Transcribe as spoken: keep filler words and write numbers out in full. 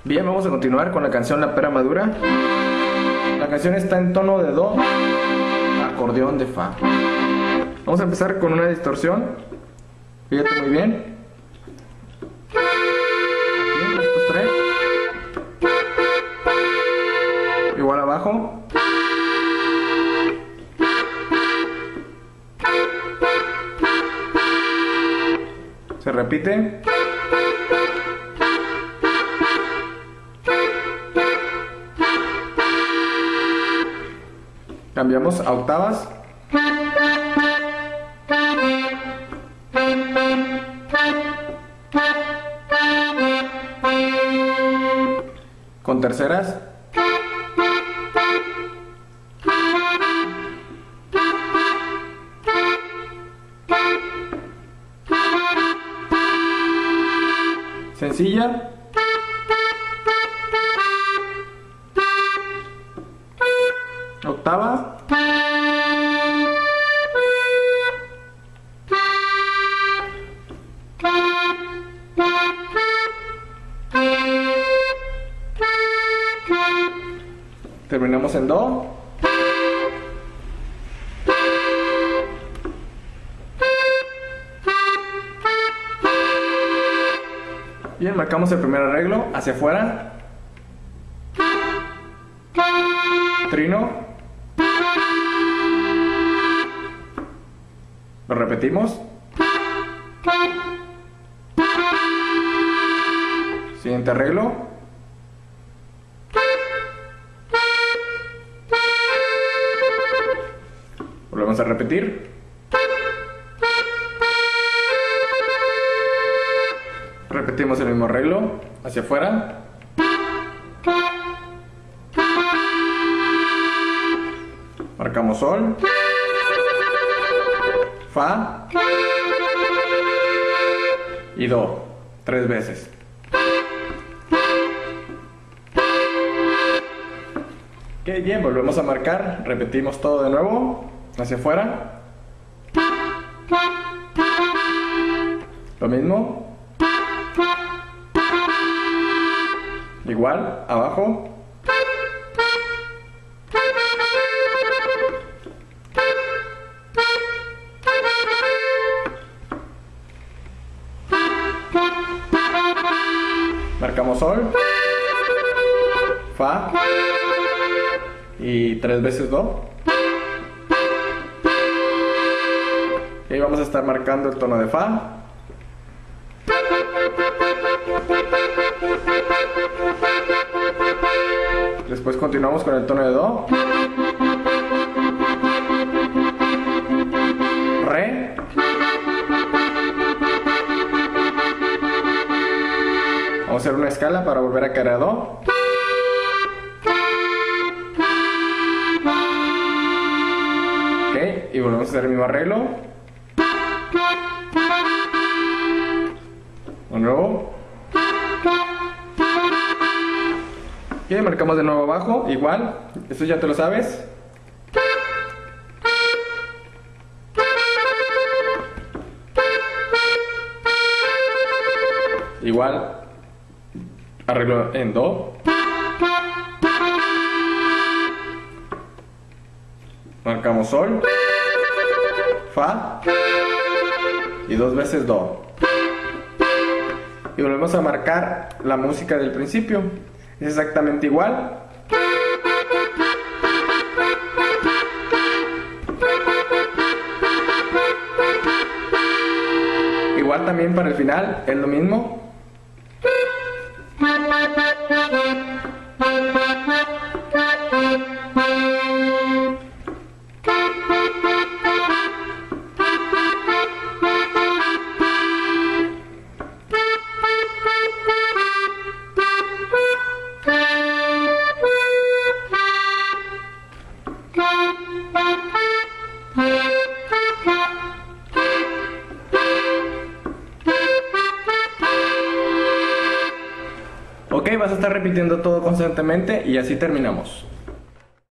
Bien, vamos a continuar con la canción La Pera Madura. La canción está en tono de Do, acordeón de Fa. Vamos a empezar con una distorsión. Fíjate muy bien. Aquí, estos tres. Igual abajo. Se repite. Cambiamos a octavas. Con terceras. Sencilla. Octava. Terminamos en Do. Bien, marcamos el primer arreglo hacia afuera. Trino. Lo repetimos. Siguiente arreglo. Volvemos a repetir. Repetimos el mismo arreglo hacia afuera. Marcamos Sol, Fa y Do, tres veces. Ok, bien, volvemos a marcar, repetimos todo de nuevo, hacia afuera. Lo mismo. Igual, abajo. Marcamos Sol, Fa y tres veces Do. Y ahí vamos a estar marcando el tono de Fa. Después continuamos con el tono de Do. Re. Vamos a hacer una escala para volver a caer a Do. Ok, y volvemos a hacer el mismo arreglo. De nuevo. Y marcamos de nuevo abajo, igual. Esto ya te lo sabes. Igual. Arreglo en Do. Marcamos Sol, Fa y dos veces Do. Y volvemos a marcar la música del principio. Es exactamente igual. Igual también para el final, es lo mismo. Ok, vas a estar repitiendo todo constantemente y así terminamos.